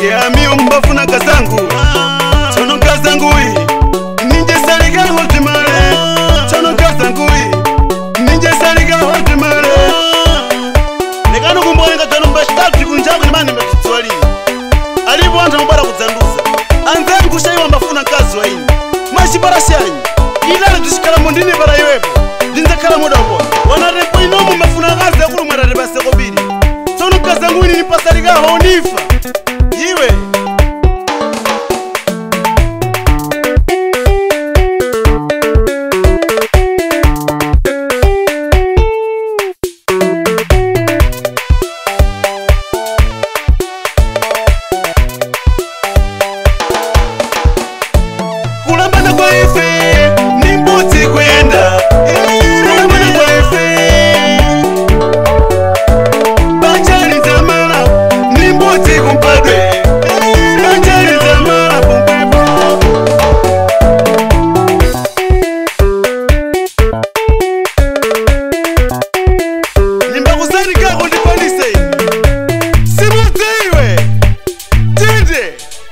ya miyo mbafuna kazangu chono kazangu ninje salika hotimare chono kazangu ninje salika hotimare nekano kumboyenga chono mbashitatu kunjangu nimani mbachitswali alipo anthu amubara kudzanduza anzangu shaiwa mbafuna kazi wa ini mashibara shanyi ilale tushikala mondini para iwepo ndinzakhala modako wanarepo inomu mbafuna kazi yakulu mwarare baseko bili chono kazangu ini nipasalika honifa iwe kulambana kwa ife ni mbuti kwenda kulambana kwa ife banjari zamala ni mbuti kumpadwe banjari zamala kumpepo nimba kusani kako ndipanise simuti iwe tinde